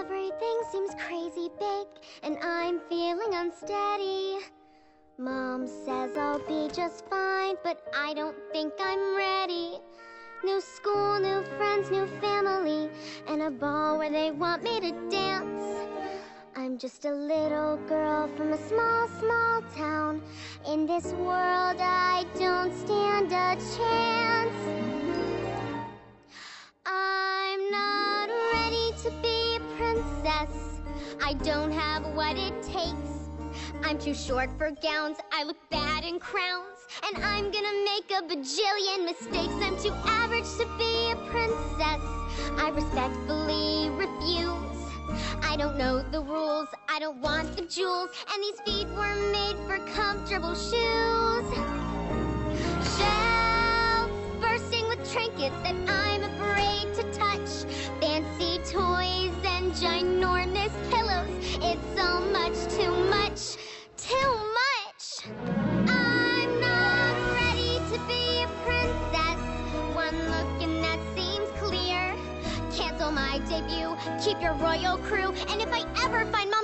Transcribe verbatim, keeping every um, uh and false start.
Everything seems crazy big, and I'm feeling unsteady. Mom says I'll be just fine, but I don't think I'm ready. New school, new friends, new family, and a ball where they want me to dance. I'm just a little girl from a small, small town. In this world, I don't stand a chance. I'm not ready to be a princess. I don't have what it takes. I'm too short for gowns, I look bad in crowns, and I'm gonna make a bajillion mistakes. I'm too average to be a princess. I respectfully refuse. I don't know the rules, I don't want the jewels, and these feet were made for comfortable shoes. Shelves bursting with trinkets that I'm afraid to touch. Fancy toys and ginormous pillows. It's so much, too much, too much. I'm not ready to be a princess. One look and that seems clear. Cancel my debut, keep your royal crew, and if I ever find Mom